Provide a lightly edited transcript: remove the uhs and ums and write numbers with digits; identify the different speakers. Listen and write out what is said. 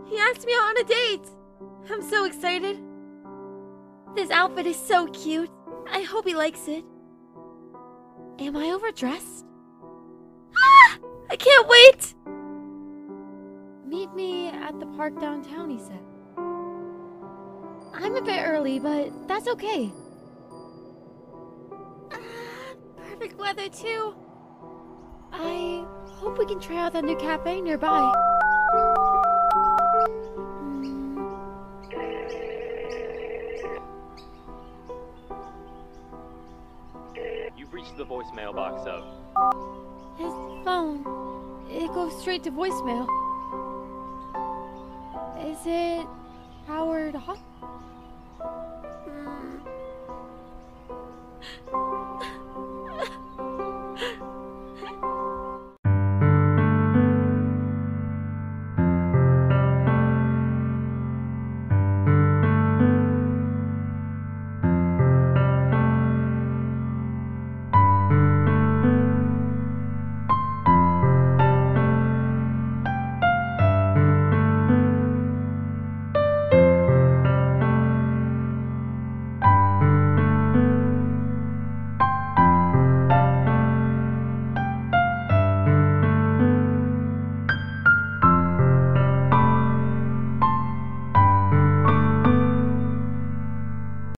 Speaker 1: He asked me out on a date! I'm so excited. This outfit is so cute. I hope he likes it. Am I overdressed? Ah! I can't wait! Meet me at the park downtown, he said. I'm a bit early, but that's okay. Perfect weather, too. I hope we can try out that new cafe nearby.
Speaker 2: You've reached the voicemail box of...
Speaker 1: His phone. It goes straight to voicemail. Is it powered off?